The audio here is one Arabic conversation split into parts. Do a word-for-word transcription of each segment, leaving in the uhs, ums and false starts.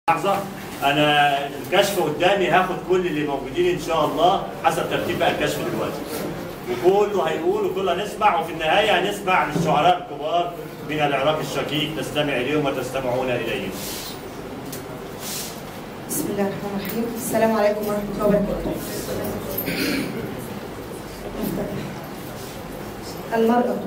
لحظة أنا الكشف قدامي، هاخد كل اللي موجودين إن شاء الله حسب ترتيب بقى الكشف دلوقتي. وكله هيقول وكله هنسمع، وفي النهاية هنسمع للشعراء الكبار من العراق الشقيق نستمع إليهم وتستمعون إليهم. بسم الله الرحمن الرحيم، السلام عليكم ورحمة الله وبركاته. المرأة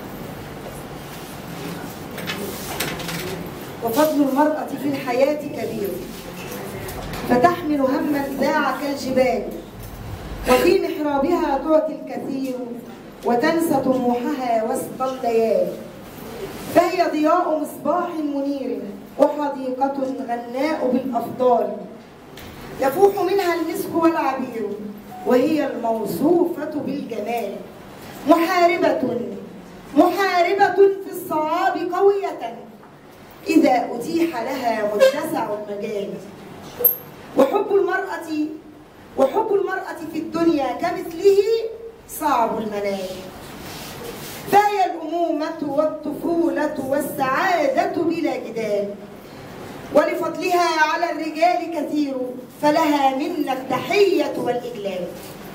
وفضل المرأة في الحياة كبير، فتحمل هما ذاع كالجبال، وفي محرابها تعطي الكثير وتنسى طموحها وسط الليالي، فهي ضياء مصباح منير وحديقة غناء بالأفضال، يفوح منها المسك والعبير وهي الموصوفة بالجمال، محاربة محاربة في الصعاب قوية إذا أتيح لها متسع المجال، وحب المرأة وحب المرأة في الدنيا كمثله صعب المنال، فهي الأمومة والطفولة والسعادة بلا جدال، ولفضلها على الرجال كثير فلها منا التحية والإجلال.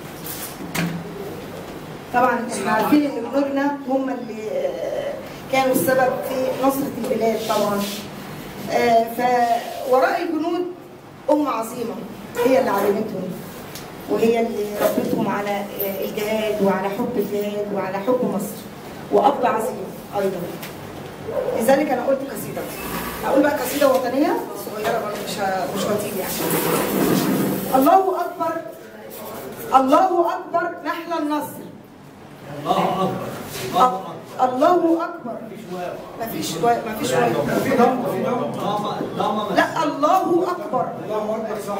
طبعا احنا عارفين ان جنودنا هم اللي كانوا السبب في نصرة البلاد طبعا. فوراء الجنود أم عظيمة هي اللي علمتهم، وهي اللي ربتهم على الجهاد وعلى حب الجهاد وعلى حب مصر، وأب عظيم أيضا. لذلك أنا قلت قصيدة، هقول بقى قصيدة وطنية صغيرة برضه مش مش هطيل يعني. الله أكبر الله أكبر نحل النصر. الله أكبر الله أكبر الله أكبر. مفيش واو مفيش واو. في ضم في ضم. لا الله أكبر. الله أكبر صح.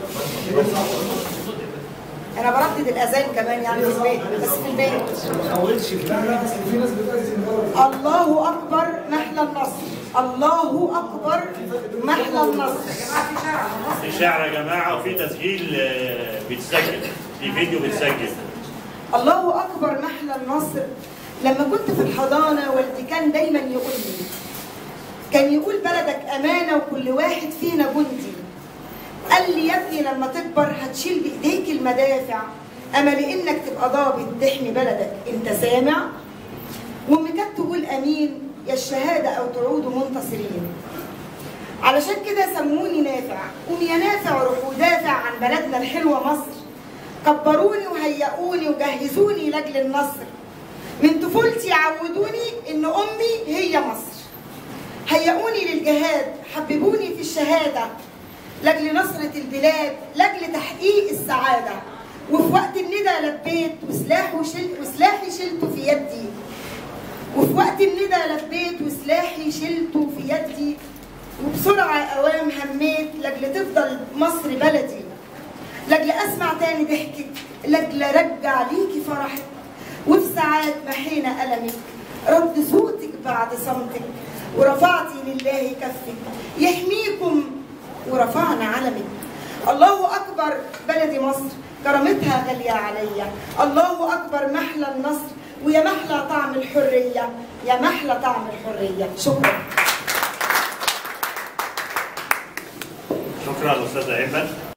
أنا بردد الأذان كمان يعني في البيت، بس في البيت. ما تحاولش. لا لا بس في ناس بتأذن غلط. الله أكبر محل النصر. الله أكبر محل النصر. في شعر يا جماعة، وفي تسجيل بيتسجل، في فيديو بيتسجل. الله أكبر محل النصر. لما كنت في الحضانة والدي كان دايما يقول لي، كان يقول بلدك أمانة وكل واحد فينا جندي. قال لي يا ابني لما تكبر هتشيل بإيديك المدافع، أما لإنك تبقى ضابط تحمي بلدك. أنت سامع؟ وأمي كانت تقول أمين يا الشهادة أو تعودوا منتصرين. علشان كده سموني نافع. قوم يا نافع روح ودافع عن بلدنا الحلوة مصر. كبروني وهيئوني وجهزوني لأجل النصر. من طفولتي عودوني إن أمي هي مصر. هيئوني للجهاد، حببوني في الشهادة لأجل نصرة البلاد، لأجل تحقيق السعادة. وفي وقت الندى لبيت وسلاحي شل... وسلاحي شلته في يدي. وفي وقت الندى لبيت وسلاحي شلته في يدي. وبسرعة أوام هميت لأجل تفضل مصر بلدي، لأجل أسمع تاني ضحكك، لأجل أرجع ليكي فرحك. وفي ساعات محينا ألمك رد صوتك بعد صمتك، ورفعتي لله كفك يحميكم ورفعنا علمك. الله أكبر بلدي مصر كرامتها غالية عليا. الله أكبر محلى النصر، ويا محلى طعم الحرية، يا محلى طعم الحرية. شكرا. شكرا أستاذة أيمن.